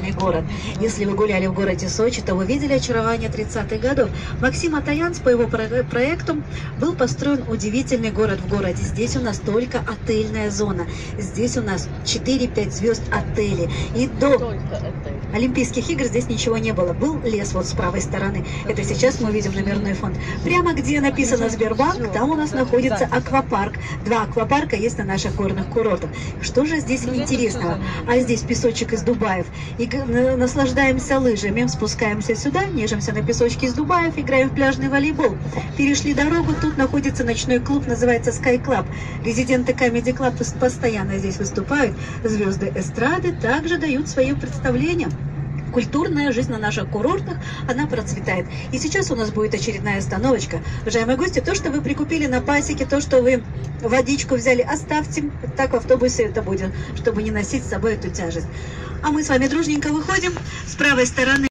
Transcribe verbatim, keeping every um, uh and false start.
удивительный город. Если вы гуляли в городе Сочи, то вы видели очарование тридцатых годов. Максим Атаянц по его проекту был построен удивительный город в городе. Здесь у нас только отельная зона. Здесь у нас четыре-пять звезд отелей. И до Олимпийских игр здесь ничего не было. Был лес вот с правой стороны. Это сейчас мы видим номерной фонд. Прямо где написано Сбербанк, там у нас находится аквапарк. Два аквапарка есть на наших горных курортах. Что же здесь интересного? А здесь песочек из Дубаев. И наслаждаемся лыжами, спускаемся сюда, нежимся на песочке из Дубаев, играем в пляжный волейбол. Перешли дорогу, тут находится ночной клуб, называется Sky Club. Резиденты Comedy Club постоянно здесь выступают. Звезды эстрады также дают свои представления. Культурная жизнь на наших курортах, она процветает. И сейчас у нас будет очередная остановочка. Уважаемые гости, то, что вы прикупили на пасеке, то, что вы водичку взяли, оставьте. Так в автобусе это будет, чтобы не носить с собой эту тяжесть. А мы с вами дружненько выходим с правой стороны.